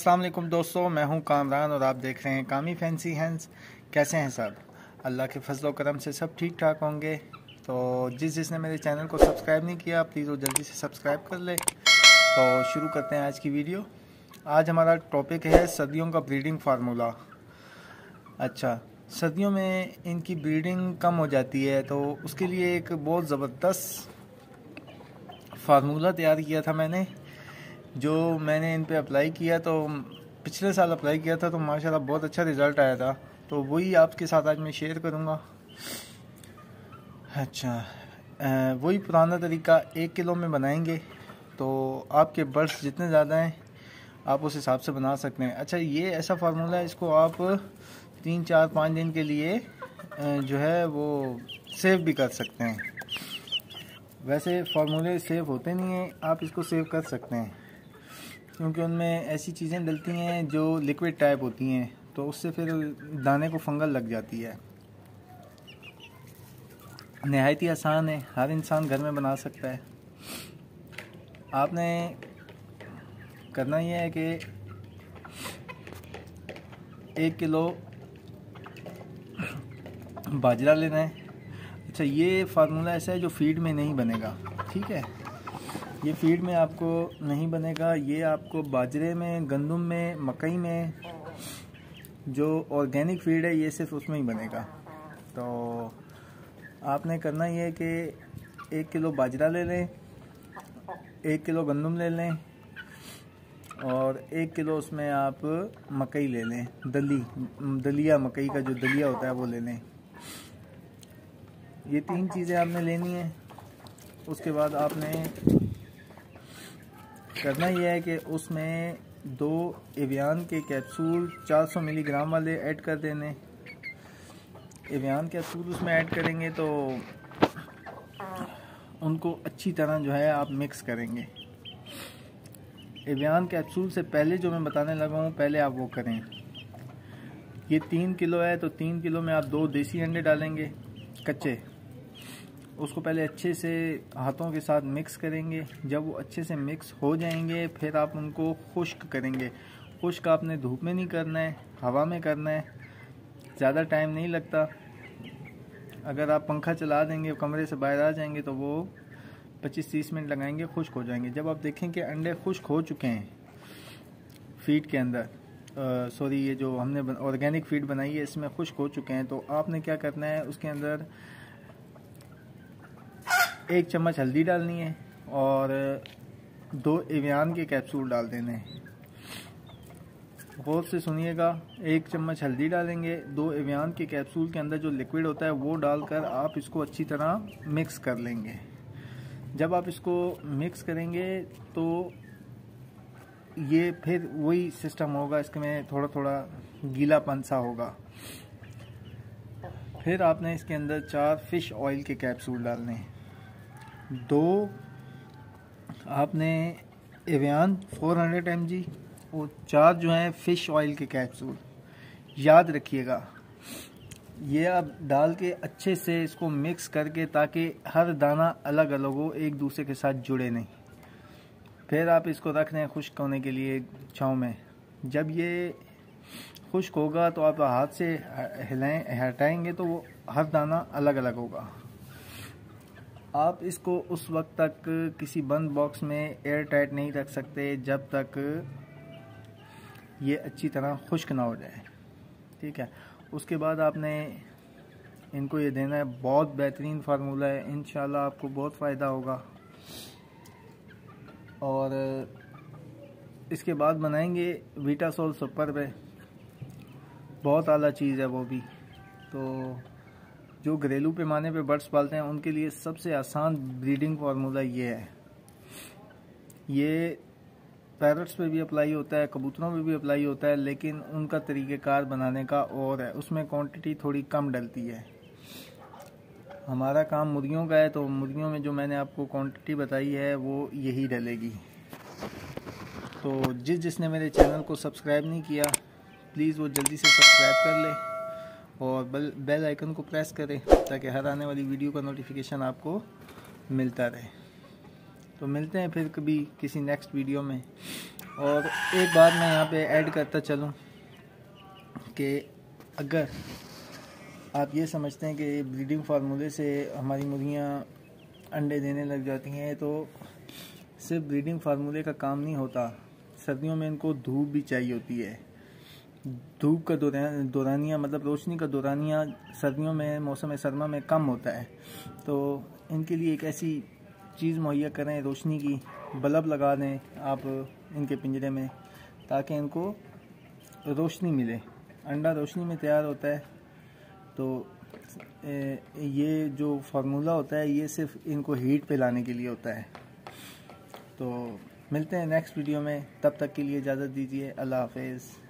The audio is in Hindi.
अस्सलाम वालेकुम दोस्तों, मैं हूं कामरान और आप देख रहे हैं कामी फैंसी हैंड्स। कैसे हैं सब? अल्लाह के फजल करम से सब ठीक ठाक होंगे। तो जिसने मेरे चैनल को सब्सक्राइब नहीं किया प्लीज़ वो जल्दी से सब्सक्राइब कर ले। तो शुरू करते हैं आज की वीडियो। आज हमारा टॉपिक है सर्दियों का ब्रीडिंग फार्मूला। अच्छा, सर्दियों में इनकी ब्रीडिंग कम हो जाती है तो उसके लिए एक बहुत ज़बरदस्त फार्मूला तैयार किया था मैंने, जो मैंने इन पे अप्लाई किया। तो पिछले साल अप्लाई किया था तो माशाल्लाह बहुत अच्छा रिज़ल्ट आया था। तो वही आपके साथ आज मैं शेयर करूँगा। अच्छा, वही पुराना तरीका 1 किलो में बनाएंगे। तो आपके बर्ड्स जितने ज़्यादा हैं आप उस हिसाब से बना सकते हैं। अच्छा, ये ऐसा फार्मूला है, इसको आप 3, 4, 5 दिन के लिए जो है वो सेव भी कर सकते हैं। वैसे फार्मूले सेव होते नहीं हैं, आप इसको सेव कर सकते हैं क्योंकि उनमें ऐसी चीज़ें डलती हैं जो लिक्विड टाइप होती हैं, तो उससे फिर दाने को फंगल लग जाती है। नहायत ही आसान है, हर इंसान घर में बना सकता है। आपने करना ये है कि 1 किलो बाजरा लेना है। अच्छा, ये फार्मूला ऐसा है जो फीड में नहीं बनेगा, ठीक है? ये फीड में आपको नहीं बनेगा, ये आपको बाजरे में, गंदम में, मकई में जो ऑर्गेनिक फीड है ये सिर्फ उसमें ही बनेगा। तो आपने करना ये है कि 1 किलो बाजरा ले लें, 1 किलो गंदम ले लें और 1 किलो उसमें आप मकई ले लें। दलिया मकई का जो दलिया होता है वो ले लें। ये 3 चीज़ें आपने लेनी है। उसके बाद आपने करना यह है कि उसमें 2 एवियन के कैप्सूल 400 मिलीग्राम वाले ऐड कर देने। एवियन कैप्सूल उसमें ऐड करेंगे तो उनको अच्छी तरह जो है आप मिक्स करेंगे। एवियन कैप्सूल से पहले जो मैं बताने लगा हूँ पहले आप वो करें। ये 3 किलो है तो 3 किलो में आप 2 देसी अंडे डालेंगे कच्चे। उसको पहले अच्छे से हाथों के साथ मिक्स करेंगे। जब वो अच्छे से मिक्स हो जाएंगे फिर आप उनको खुश्क करेंगे। खुश्क आपने धूप में नहीं करना है, हवा में करना है। ज़्यादा टाइम नहीं लगता। अगर आप पंखा चला देंगे, कमरे से बाहर आ जाएंगे तो वो 25-30 मिनट लगाएंगे, खुश्क हो जाएंगे। जब आप देखें कि अंडे खुश्क हो चुके हैं फीड के अंदर, ये जो हमने ऑर्गेनिक फीड बनाई है इसमें खुश्क हो चुके हैं, तो आपने क्या करना है, उसके अंदर 1 चम्मच हल्दी डालनी है और 2 एवियन के कैप्सूल डाल देने हैं। गौर से सुनिएगा, 1 चम्मच हल्दी डालेंगे, 2 एवियन के कैप्सूल के अंदर जो लिक्विड होता है वो डालकर आप इसको अच्छी तरह मिक्स कर लेंगे। जब आप इसको मिक्स करेंगे तो ये फिर वही सिस्टम होगा, इसमें थोड़ा थोड़ा गीलापन सा होगा। फिर आपने इसके अंदर 4 फिश ऑयल के कैप्सूल डालने हैं। 2 आपने एवियन 400 mg और 4 जो हैं फ़िश ऑयल के कैप्सूल। याद रखिएगा, ये आप डाल के अच्छे से इसको मिक्स करके, ताकि हर दाना अलग अलग हो, एक दूसरे के साथ जुड़े नहीं। फिर आप इसको रख दें खुश्क होने के लिए छाँव में। जब ये खुश्क होगा तो आप हाथ से हटाएंगे तो वो हर दाना अलग अलग होगा। आप इसको उस वक्त तक किसी बंद बॉक्स में एयर टाइट नहीं रख सकते जब तक ये अच्छी तरह खुश्क ना हो जाए, ठीक है? उसके बाद आपने इनको ये देना है। बहुत बेहतरीन फार्मूला है, इंशाल्लाह आपको बहुत फ़ायदा होगा। और इसके बाद बनाएंगे वीटासोल सुपर पे, बहुत आला चीज़ है वो भी। तो जो घरेलू पैमाने पे बर्ड्स पालते हैं उनके लिए सबसे आसान ब्रीडिंग फार्मूला ये है। ये पैरट्स पे भी अप्लाई होता है, कबूतरों पे भी अप्लाई होता है, लेकिन उनका तरीक़ेकार बनाने का और है, उसमें क्वांटिटी थोड़ी कम डलती है। हमारा काम मुर्गियों का है तो मुर्गियों में जो मैंने आपको क्वांटिटी बताई है वो यही डलेगी। तो जिसने मेरे चैनल को सब्सक्राइब नहीं किया प्लीज़ वो जल्दी से सब्सक्राइब कर ले और बेल आइकन को प्रेस करें ताकि हर आने वाली वीडियो का नोटिफिकेशन आपको मिलता रहे। तो मिलते हैं फिर कभी किसी नेक्स्ट वीडियो में। और एक बात मैं यहाँ पे ऐड करता चलूँ कि अगर आप ये समझते हैं कि ब्रीडिंग फार्मूले से हमारी मुर्गियाँ अंडे देने लग जाती हैं, तो सिर्फ ब्रीडिंग फार्मूले का काम नहीं होता। सर्दियों में इनको धूप भी चाहिए होती है। धूप का दौरानिया मतलब रोशनी का दौरानिया सर्दियों में मौसम सरमा में कम होता है, तो इनके लिए एक ऐसी चीज़ मुहैया करें, रोशनी की बल्ब लगा दें आप इनके पिंजरे में, ताकि इनको रोशनी मिले। अंडा रोशनी में तैयार होता है। तो ये जो फार्मूला होता है ये सिर्फ इनको हीट पे लाने के लिए होता है। तो मिलते हैं नेक्स्ट वीडियो में, तब तक के लिए इजाज़त दीजिए। अल्लाह हाफ़िज़।